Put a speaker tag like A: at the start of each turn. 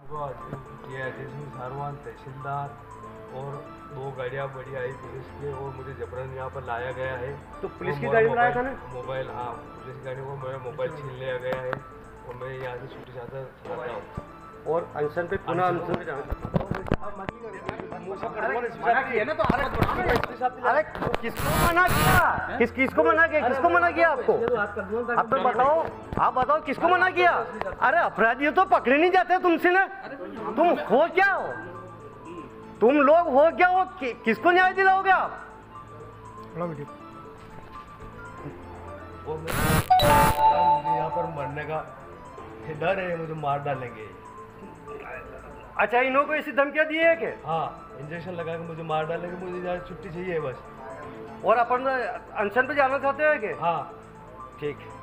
A: सारवान तहसीलदार और 2 गाड़ियाँ बड़ी आई पुलिस की और मुझे जबरन यहाँ पर लाया गया है।
B: तो पुलिस की गाड़ी में लाया था ना?
A: मोबाइल, हाँ पुलिस की गाड़ी को मेरा मोबाइल छीन लिया गया है और मैं यहाँ से छुट्टी चाहता हूँ और
B: अनशन पे पुनः अनशन पे जाना चाहता हूँ। अरे किसको मना किया? किसको मना किया? किसको मना किया आपको? आप तो बताओ, आप बताओ किसको मना किया? अरे अपराधी तो पकड़े नहीं जाते तुमसे ना। तुम हो क्या हो? तुम लोग हो क्या हो? किसको न्याय दिलाओगे आप?
A: मुझे यहाँ पर मरने का डर है, मुझे मार डालेंगे।
B: अच्छा, इन्हों को ऐसी धमकियां दी है कि?
A: हाँ, इंजेक्शन लगा के मुझे मार डालेंगे। मुझे यहाँ छुट्टी चाहिए बस।
B: और अपन अनशन पे जाना चाहते हैं कि?
A: हाँ
B: ठीक।